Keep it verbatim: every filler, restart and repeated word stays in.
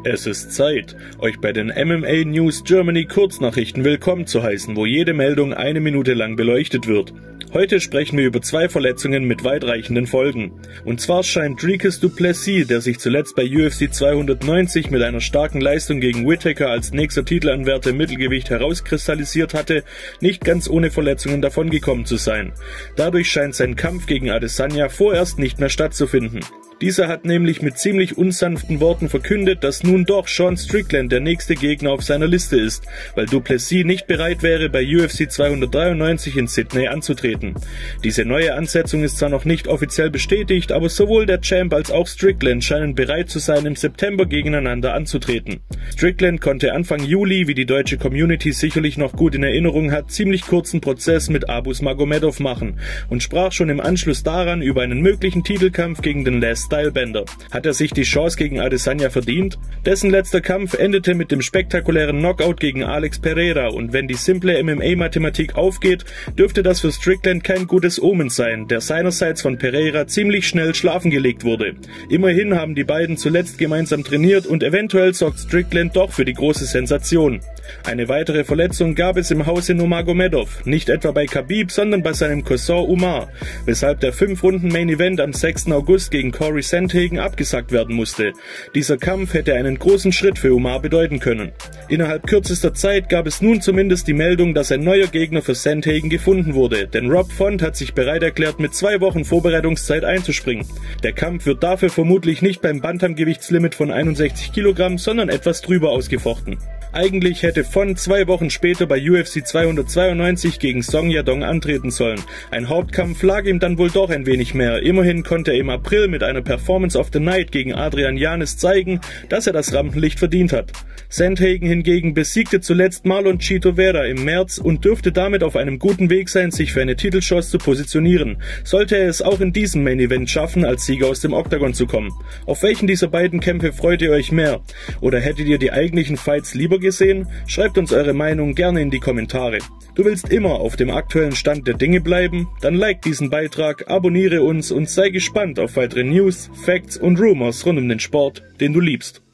Es ist Zeit, euch bei den M M A News Germany Kurznachrichten willkommen zu heißen, wo jede Meldung eine Minute lang beleuchtet wird. Heute sprechen wir über zwei Verletzungen mit weitreichenden Folgen. Und zwar scheint Dricus du Plessis, der sich zuletzt bei U F C zweihundertneunzig mit einer starken Leistung gegen Whittaker als nächster Titelanwärter im Mittelgewicht herauskristallisiert hatte, nicht ganz ohne Verletzungen davongekommen zu sein. Dadurch scheint sein Kampf gegen Adesanya vorerst nicht mehr stattzufinden. Dieser hat nämlich mit ziemlich unsanften Worten verkündet, dass nun doch Sean Strickland der nächste Gegner auf seiner Liste ist, weil du Plessis nicht bereit wäre, bei U F C zweihundertdreiundneunzig in Sydney anzutreten. Diese neue Ansetzung ist zwar noch nicht offiziell bestätigt, aber sowohl der Champ als auch Strickland scheinen bereit zu sein, im September gegeneinander anzutreten. Strickland konnte Anfang Juli, wie die deutsche Community sicherlich noch gut in Erinnerung hat, ziemlich kurzen Prozess mit Abus Magomedov machen und sprach schon im Anschluss daran über einen möglichen Titelkampf gegen den Last Stylebender. Hat er sich die Chance gegen Adesanya verdient? Dessen letzter Kampf endete mit dem spektakulären Knockout gegen Alex Pereira, und wenn die simple M M A-Mathematik aufgeht, dürfte das für Strickland kein gutes Omen sein, der seinerseits von Pereira ziemlich schnell schlafen gelegt wurde. Immerhin haben die beiden zuletzt gemeinsam trainiert und eventuell sorgt Strickland doch für die große Sensation. Eine weitere Verletzung gab es im Hause Nurmagomedov, nicht etwa bei Khabib, sondern bei seinem Cousin Umar, weshalb der fünf Runden Main Event am sechsten August gegen Corey Sandhagen abgesagt werden musste. Dieser Kampf hätte einen großen Schritt für Umar bedeuten können. Innerhalb kürzester Zeit gab es nun zumindest die Meldung, dass ein neuer Gegner für Sandhagen gefunden wurde, denn Rob Font hat sich bereit erklärt, mit zwei Wochen Vorbereitungszeit einzuspringen. Der Kampf wird dafür vermutlich nicht beim Bantamgewichtslimit von einundsechzig Kilogramm, sondern etwas drüber ausgefochten. Eigentlich hätte Font zwei Wochen später bei U F C zweihundertzweiundneunzig gegen Song Yadong antreten sollen. Ein Hauptkampf lag ihm dann wohl doch ein wenig mehr. Immerhin konnte er im April mit einer Performance of the Night gegen Adrian Yanez zeigen, dass er das Rampenlicht verdient hat. Sandhagen hingegen besiegte zuletzt Marlon Chito Vera im März und dürfte damit auf einem guten Weg sein, sich für eine Titelchance zu positionieren. Sollte er es auch in diesem Main Event schaffen, als Sieger aus dem Oktagon zu kommen. Auf welchen dieser beiden Kämpfe freut ihr euch mehr? Oder hättet ihr die eigentlichen Fights lieber gesehen? Schreibt uns eure Meinung gerne in die Kommentare. Du willst immer auf dem aktuellen Stand der Dinge bleiben? Dann like diesen Beitrag, abonniere uns und sei gespannt auf weitere News, Facts und Rumors rund um den Sport, den du liebst.